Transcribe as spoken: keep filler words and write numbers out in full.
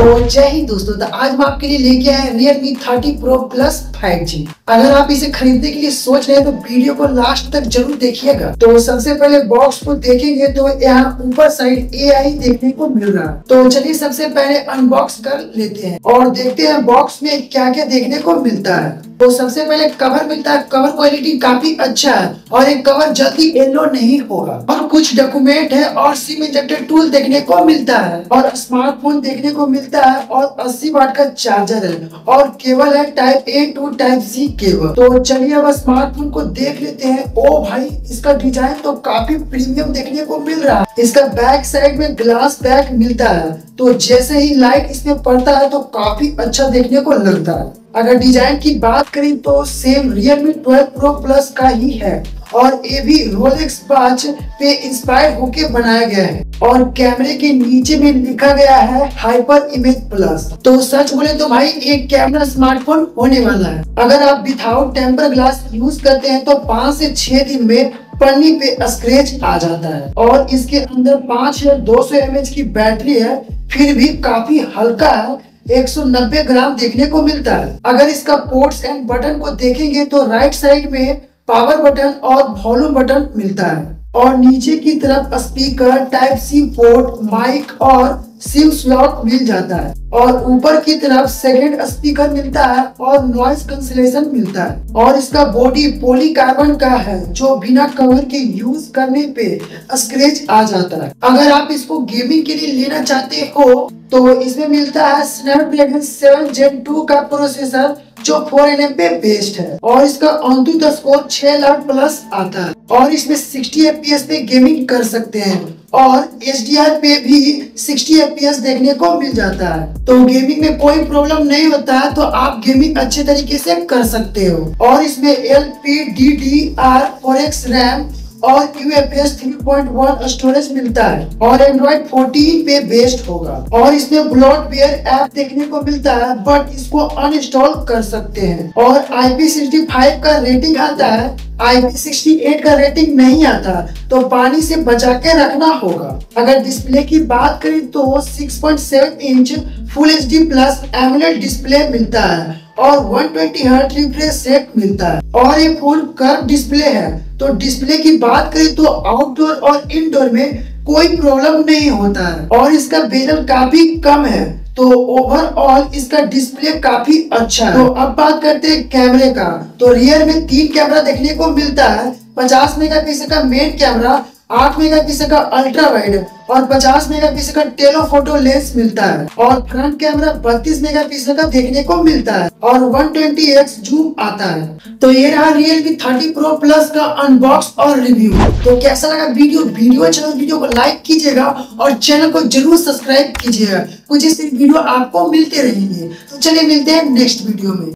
तो जय हिंद दोस्तों, तो आज हम आपके लिए लेके आए Realme thirty Pro Plus five G. अगर आप इसे खरीदने के लिए सोच रहे हैं तो वीडियो को लास्ट तक जरूर देखिएगा। तो सबसे पहले बॉक्स को देखेंगे तो यहाँ ऊपर साइड ए आई देखने को मिल रहा है। तो चलिए सबसे पहले अनबॉक्स कर लेते हैं और देखते हैं बॉक्स में क्या क्या देखने को मिलता है। तो सबसे पहले कवर मिलता है। कवर क्वालिटी काफी अच्छा है और एक कवर जल्दी येलो नहीं होगा। और कुछ डॉक्यूमेंट है और सिम इंजेक्टर टूल देखने को मिलता है और स्मार्टफोन देखने को मिलता है और अस्सी वाट का चार्जर है और केबल है type A to type C cable. तो चलिए अब स्मार्टफोन को देख लेते हैं। ओ भाई, इसका डिजाइन तो काफी प्रीमियम देखने को मिल रहा है। इसका बैक साइड में ग्लास बैक मिलता है, तो जैसे ही लाइट इसमें पड़ता है तो काफी अच्छा देखने को लगता है। अगर डिजाइन की बात करें तो same Realme twelve Pro Plus का ही है और ये भी रोलेक्स वॉच पे इंस्पायर होके बनाया गया है और कैमरे के नीचे में लिखा गया है हाइपर इमेज प्लस। तो सच बोले तो भाई एक कैमरा स्मार्टफोन होने वाला है। अगर आप विदाउट टेम्पर ग्लास यूज करते हैं तो पाँच से छह दिन में पन्नी पे स्क्रैच आ जाता है और इसके अंदर पाँच या दो सौ एम एच की बैटरी है, फिर भी काफी हल्का है। एक सौ नब्बे ग्राम देखने को मिलता है। अगर इसका पोर्ट्स एंड बटन को देखेंगे तो राइट साइड में पावर बटन और वॉल्यूम बटन मिलता है और नीचे की तरफ speaker, type C port, mic और सिम स्लॉट मिल जाता है और ऊपर की तरफ सेकंड स्पीकर मिलता है और नॉइज कैंसिलेशन मिलता है। और इसका बॉडी पॉलीकार्बन का है जो बिना कवर के यूज करने पे स्क्रैच आ जाता है। अगर आप इसको गेमिंग के लिए लेना चाहते हो तो इसमें मिलता है स्नैपड्रैगन सेवन जेन टू का प्रोसेसर जो फोर एन एम पे बेस्ड है और इसका ऑनटू स्कोर छह लाख प्लस आता है और इसमें सिक्सटी एफ पी एस पे गेमिंग कर सकते हैं और एच डी आर पे भी सिक्सटी एफ पी एस देखने को मिल जाता है। तो गेमिंग में कोई प्रॉब्लम नहीं होता है, तो आप गेमिंग अच्छे तरीके से कर सकते हो। और इसमें L P D D R four X RAM और U F S three point one storage मिलता है और एंड्रॉइड फोर्टीन पे बेस्ड होगा और इसमें ब्लॉटवेयर ऐप देखने को मिलता है, बट इसको अनइंस्टॉल कर सकते हैं। और आई पी सिक्सटी फाइव का रेटिंग आता है, आई पी सिक्सटी एट का रेटिंग नहीं आता, तो पानी से बचा के रखना होगा। अगर डिस्प्ले की बात करें तो six point seven inch full H D plus AMOLED display मिलता है और one twenty hertz refresh rate मिलता है और ये फुल कर्व डिस्प्ले है। तो डिस्प्ले की बात करें तो आउटडोर और इनडोर में कोई प्रॉब्लम नहीं होता है और इसका बेजल काफी कम है, तो ओवरऑल इसका डिस्प्ले काफी अच्छा है। तो अब बात करते हैं कैमरे का। तो रियर में तीन कैमरा देखने को मिलता है। पचास मेगापिक्सल का मेन कैमरा, आठ मेगापिक्सल का अल्ट्रा वाइड और पचास मेगापिक्सल का टेलीफोटो लेंस मिलता है और फ्रंट कैमरा बत्तीस मेगापिक्सल का देखने को मिलता है और वन ट्वेंटी एक्स जूम आता है। तो ये रहा Realme थर्टी Pro Plus का अनबॉक्स और रिव्यू। तो कैसा लगा वीडियो वीडियो अच्छा लगा वीडियो को लाइक कीजिएगा और चैनल को जरूर सब्सक्राइब कीजिएगा। कुछ इस वीडियो आपको मिलते रहेंगे। तो चलिए मिलते हैं नेक्स्ट वीडियो में।